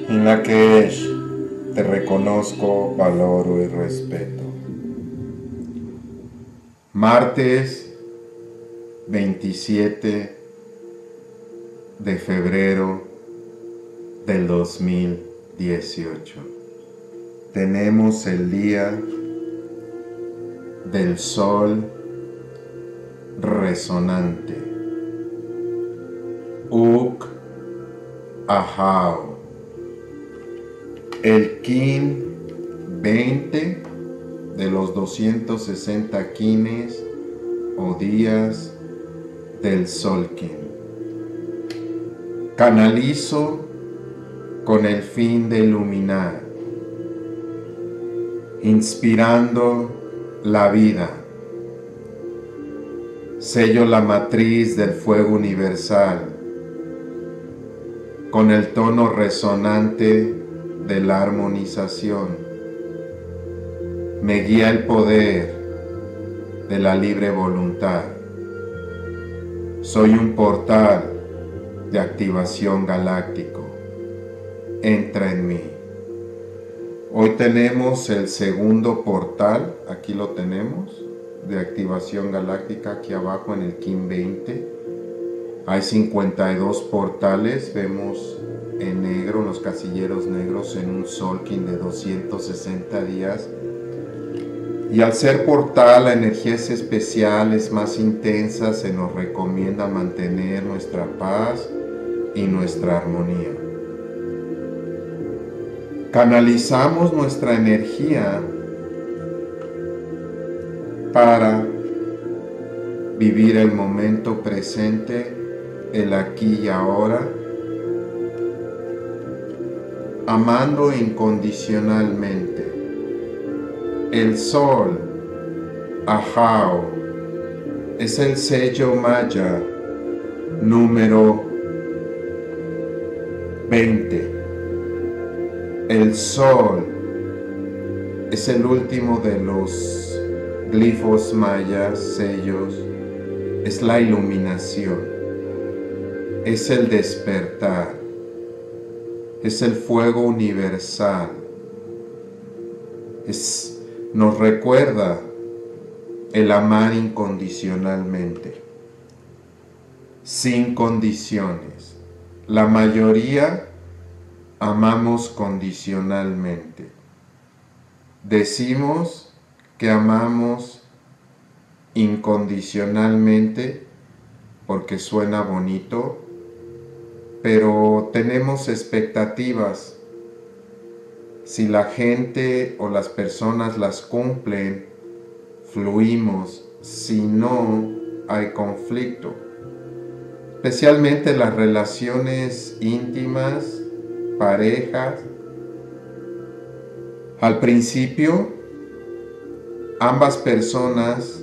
En Lakesh te reconozco, valoro y respeto. Martes 27 de febrero del 2018. Tenemos el día del sol resonante. Uk Ahau. El kin 20 de los 260 kines o días del Solkin. Canalizo con el fin de iluminar, inspirando la vida. Sello la matriz del fuego universal con el tono resonante de la armonización. Me guía el poder de la libre voluntad. Soy un portal de activación galáctico. Entra en mí. Hoy tenemos el segundo portal, aquí lo tenemos, de activación galáctica, aquí abajo en el Kin 20. Hay 52 portales, vemos en negro, los casilleros negros en un Solkin de 260 días. Y al ser portal, la energía es especial, es más intensa, se nos recomienda mantener nuestra paz y nuestra armonía. Canalizamos nuestra energía para vivir el momento presente, el aquí y ahora, amando incondicionalmente. El sol, Ahau, es el sello maya número 20. El sol es el último de los glifos mayas, sellos, es la iluminación, es el despertar, es el fuego universal, nos recuerda el amar incondicionalmente, sin condiciones. La mayoría amamos condicionalmente. Decimos que amamos incondicionalmente porque suena bonito, pero tenemos expectativas. Si la gente o las personas las cumplen, fluimos. Si no, hay conflicto. Especialmente las relaciones íntimas, parejas. Al principio, ambas personas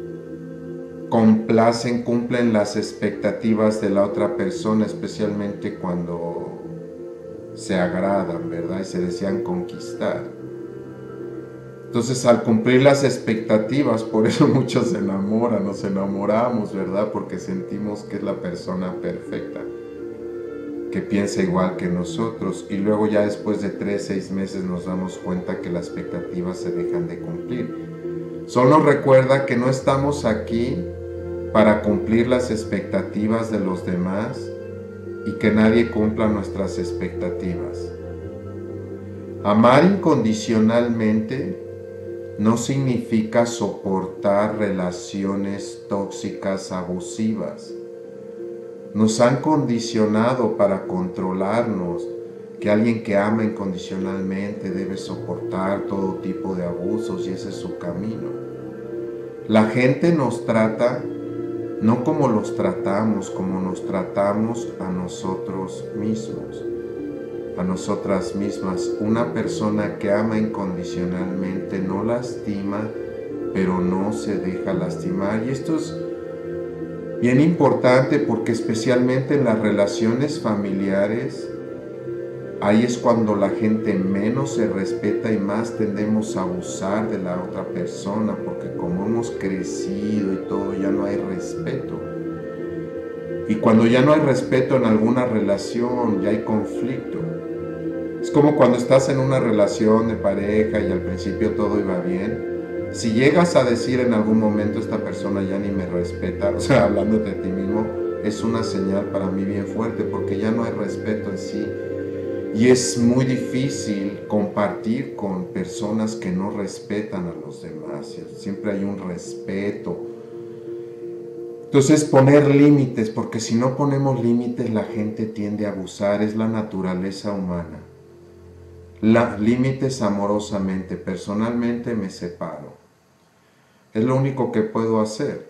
cumplen las expectativas de la otra persona, especialmente cuando se agradan, ¿verdad? Y se desean conquistar. Entonces, al cumplir las expectativas, por eso muchos se enamoran, nos enamoramos, ¿verdad? Porque sentimos que es la persona perfecta, que piensa igual que nosotros, y luego ya después de 3-6 meses nos damos cuenta que las expectativas se dejan de cumplir. Solo recuerda que no estamos aquí para cumplir las expectativas de los demás y que nadie cumpla nuestras expectativas. Amar incondicionalmente no significa soportar relaciones tóxicas abusivas. Nos han condicionado para controlarnos, que alguien que ama incondicionalmente debe soportar todo tipo de abusos y ese es su camino. La gente nos trata no como los tratamos, como nos tratamos a nosotros mismos, a nosotras mismas. Una persona que ama incondicionalmente no lastima, pero no se deja lastimar. Y esto es bien importante porque especialmente en las relaciones familiares, ahí es cuando la gente menos se respeta y más tendemos a abusar de la otra persona, porque como hemos crecido y todo, ya no hay respeto. Y cuando ya no hay respeto en alguna relación, ya hay conflicto. Es como cuando estás en una relación de pareja y al principio todo iba bien. Si llegas a decir en algún momento esta persona ya ni me respeta, o sea, hablando de ti mismo, es una señal para mí bien fuerte porque ya no hay respeto en sí. Y es muy difícil compartir con personas que no respetan a los demás. Siempre hay un respeto. Entonces poner límites, porque si no ponemos límites la gente tiende a abusar, es la naturaleza humana. Límites amorosamente, personalmente me separo. Es lo único que puedo hacer.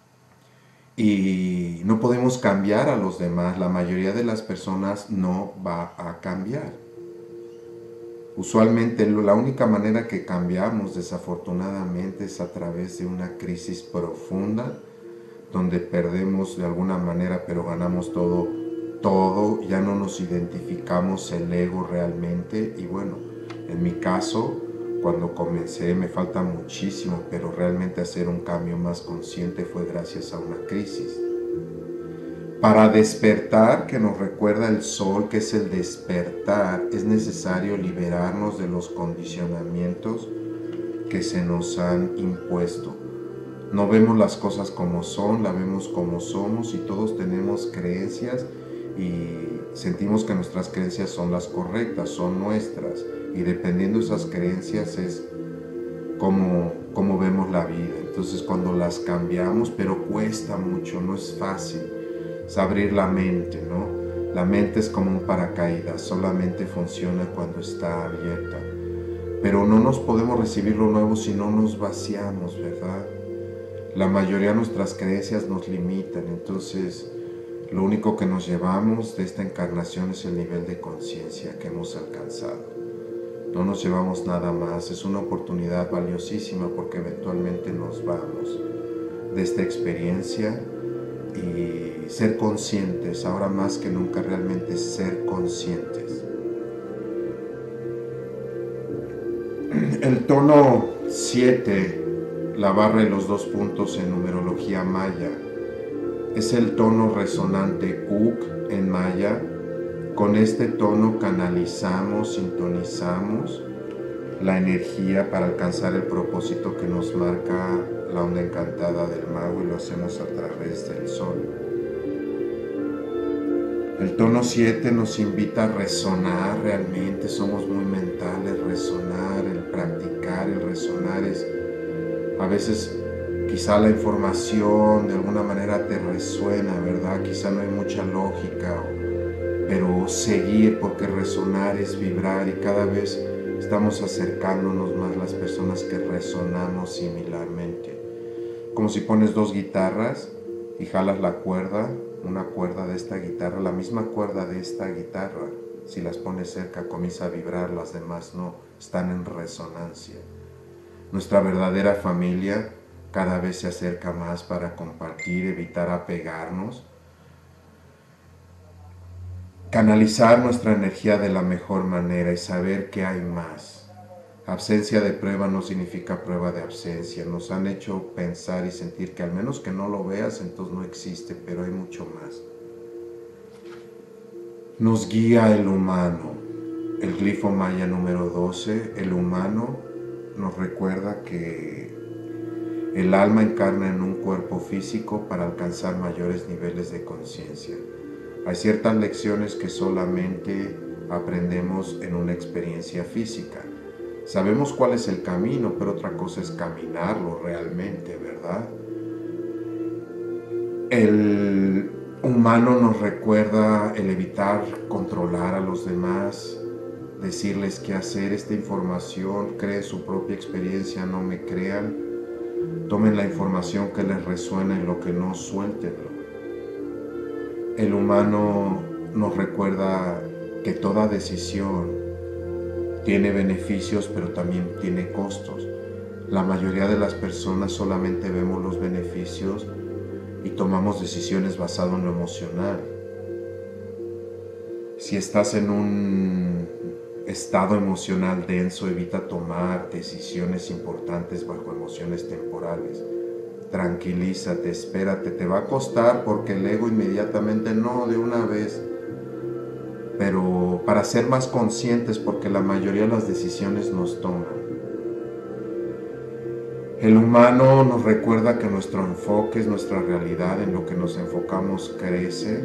Y no podemos cambiar a los demás, la mayoría de las personas no va a cambiar. Usualmente la única manera que cambiamos desafortunadamente es a través de una crisis profunda, donde perdemos de alguna manera pero ganamos todo, ya no nos identificamos el ego realmente. Y bueno, en mi caso, cuando comencé, me falta muchísimo, pero realmente hacer un cambio más consciente fue gracias a una crisis. Para despertar, que nos recuerda el sol, que es el despertar, es necesario liberarnos de los condicionamientos que se nos han impuesto. No vemos las cosas como son, la vemos como somos, y todos tenemos creencias y sentimos que nuestras creencias son las correctas, son nuestras, y dependiendo de esas creencias es como vemos la vida. Entonces cuando las cambiamos, pero cuesta mucho, no es fácil, es abrir la mente, ¿no? La mente es como un paracaídas, solamente funciona cuando está abierta, pero no nos podemos recibir lo nuevo si no nos vaciamos, ¿verdad? La mayoría de nuestras creencias nos limitan, entonces lo único que nos llevamos de esta encarnación es el nivel de conciencia que hemos alcanzado. No nos llevamos nada más, es una oportunidad valiosísima porque eventualmente nos vamos de esta experiencia, y ser conscientes, ahora más que nunca realmente ser conscientes. El tono 7, la barra y los 2 puntos en numerología maya, es el tono resonante Uk en maya. Con este tono canalizamos, sintonizamos la energía para alcanzar el propósito que nos marca la onda encantada del mago, y lo hacemos a través del sol. El tono 7 nos invita a resonar realmente, somos muy mentales. Resonar, el practicar, el resonar es, a veces quizá la información de alguna manera te resuena, ¿verdad? Quizá no hay mucha lógica, pero seguir, porque resonar es vibrar, y cada vez estamos acercándonos más las personas que resonamos similarmente. Como si pones 2 guitarras y jalas la cuerda, una cuerda de esta guitarra, la misma cuerda de esta guitarra, si las pones cerca comienza a vibrar, las demás no, están en resonancia. Nuestra verdadera familia cada vez se acerca más para compartir, evitar apegarnos, canalizar nuestra energía de la mejor manera y saber que hay más. Absencia de prueba no significa prueba de ausencia. Nos han hecho pensar y sentir que al menos que no lo veas, entonces no existe, pero hay mucho más. Nos guía el humano. El glifo maya número 12, el humano, nos recuerda que el alma encarna en un cuerpo físico para alcanzar mayores niveles de conciencia. Hay ciertas lecciones que solamente aprendemos en una experiencia física. Sabemos cuál es el camino, pero otra cosa es caminarlo realmente, ¿verdad? El humano nos recuerda el evitar controlar a los demás, decirles qué hacer. Esta información, creen su propia experiencia, no me crean. Tomen la información que les resuena y lo que no, suéltenlo. El humano nos recuerda que toda decisión tiene beneficios, pero también tiene costos. La mayoría de las personas solamente vemos los beneficios y tomamos decisiones basado en lo emocional. Si estás en un estado emocional denso, evita tomar decisiones importantes bajo emociones temporales. Tranquilízate, espérate, te va a costar porque el ego inmediatamente no, de una vez. Pero para ser más conscientes, porque la mayoría de las decisiones nos toman. El humano nos recuerda que nuestro enfoque es nuestra realidad, en lo que nos enfocamos crece,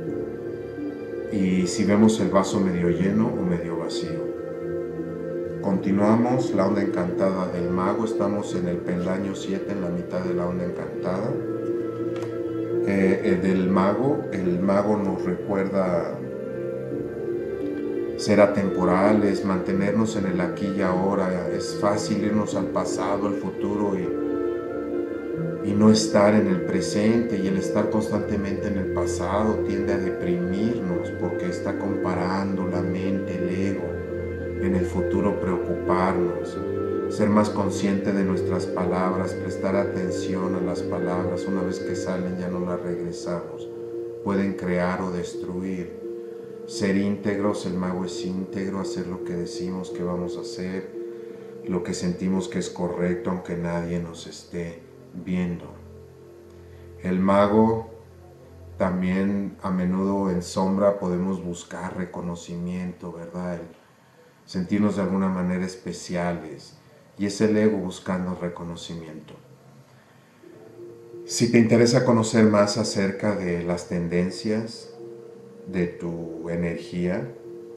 y si vemos el vaso medio lleno o medio vacío. Continuamos la onda encantada del mago, estamos en el peldaño 7, en la mitad de la onda encantada. El mago nos recuerda ser atemporales, mantenernos en el aquí y ahora. Es fácil irnos al pasado, al futuro y no estar en el presente, y el estar constantemente en el pasado tiende a deprimirnos porque está comparando la mente, el ego. En el futuro preocuparnos, ser más consciente de nuestras palabras, prestar atención a las palabras. Una vez que salen ya no las regresamos, pueden crear o destruir. Ser íntegros, el mago es íntegro, hacer lo que decimos que vamos a hacer, lo que sentimos que es correcto aunque nadie nos esté viendo. El mago también, a menudo en sombra podemos buscar reconocimiento, ¿verdad? Sentirnos de alguna manera especiales, y es el ego buscando reconocimiento. Si te interesa conocer más acerca de las tendencias de tu energía,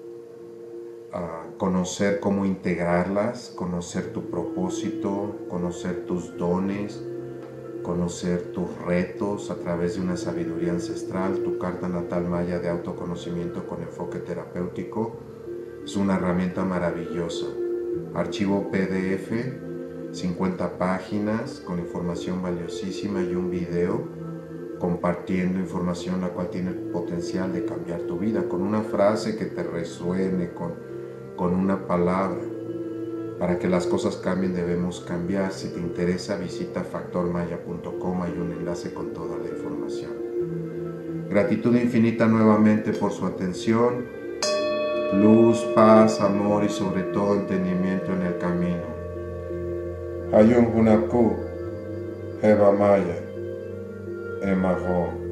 conocer cómo integrarlas, conocer tu propósito, conocer tus dones, conocer tus retos a través de una sabiduría ancestral, tu carta natal maya de autoconocimiento con enfoque terapéutico, es una herramienta maravillosa. Archivo PDF, 50 páginas con información valiosísima y un video compartiendo información la cual tiene el potencial de cambiar tu vida, con una frase que te resuene, con una palabra. Para que las cosas cambien debemos cambiar. Si te interesa, visita factormaya.com, hay un enlace con toda la información. Gratitud infinita nuevamente por su atención. Luz, paz, amor y sobre todo entendimiento en el camino. Ayun Hunaku, Eva Maya, Emaho.